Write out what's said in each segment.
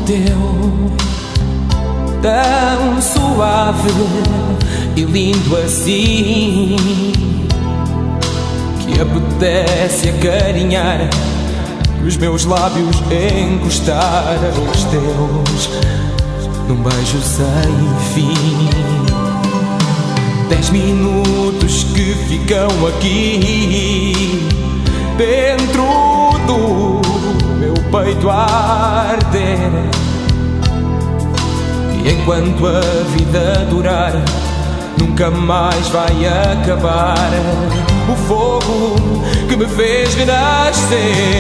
teu, tão suave e lindo assim, que apetece acarinhar, os meus lábios encostar aos teus, num beijo sem fim. 10 minutos que ficam aqui dentro do meu peito a arder, e enquanto a vida durar, nunca mais vai acabar o fogo que me fez renascer.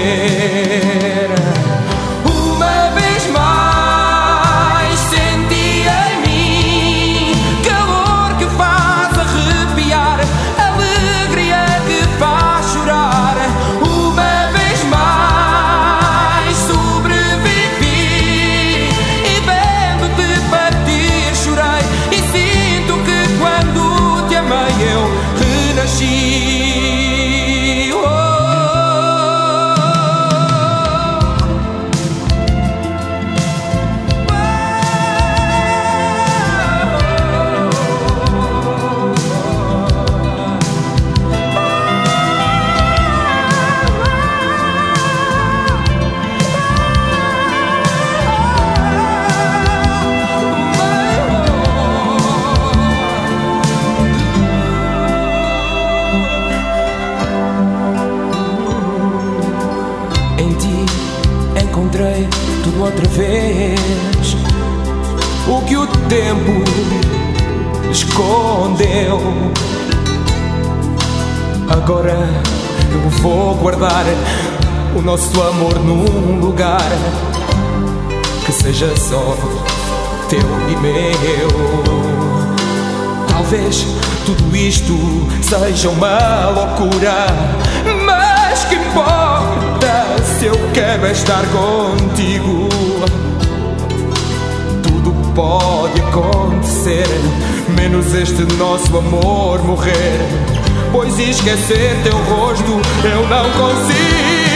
Uma vez mais senti em mim calor que faz arrepiar, alegria que faz chorar. Uma vez mais sobrevivi e vendo-te partir chorei, e sinto que quando te amei eu renasci. Encontrei tudo outra vez, o que o tempo escondeu. Agora eu vou guardar o nosso amor num lugar que seja só teu e meu. Talvez tudo isto seja uma loucura, mas que importa se eu quero estar contigo? Tudo pode acontecer, menos este nosso amor morrer, pois esquecer teu rosto eu não consigo.